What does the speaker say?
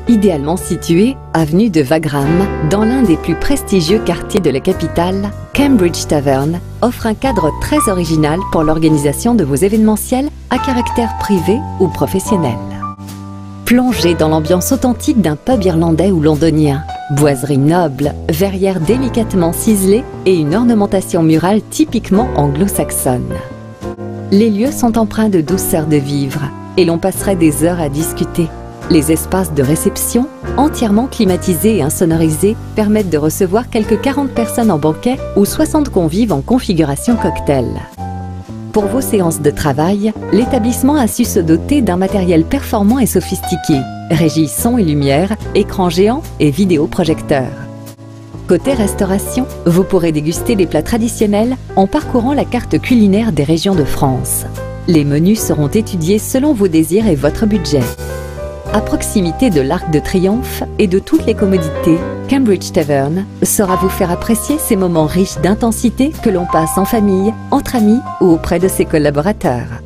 Idéalement situé, avenue de Wagram, dans l'un des plus prestigieux quartiers de la capitale, Cambridge Tavern offre un cadre très original pour l'organisation de vos événementiels à caractère privé ou professionnel. Plongez dans l'ambiance authentique d'un pub irlandais ou londonien. Boiseries nobles, verrières délicatement ciselées et une ornementation murale typiquement anglo-saxonne. Les lieux sont empreints de douceur de vivre et l'on passerait des heures à discuter. Les espaces de réception, entièrement climatisés et insonorisés, permettent de recevoir quelques 40 personnes en banquet ou 60 convives en configuration cocktail. Pour vos séances de travail, l'établissement a su se doter d'un matériel performant et sophistiqué, régie son et lumière, écran géant et vidéoprojecteur. Côté restauration, vous pourrez déguster des plats traditionnels en parcourant la carte culinaire des régions de France. Les menus seront étudiés selon vos désirs et votre budget. À proximité de l'Arc de Triomphe et de toutes les commodités, Cambridge Tavern saura vous faire apprécier ces moments riches d'intensité que l'on passe en famille, entre amis ou auprès de ses collaborateurs.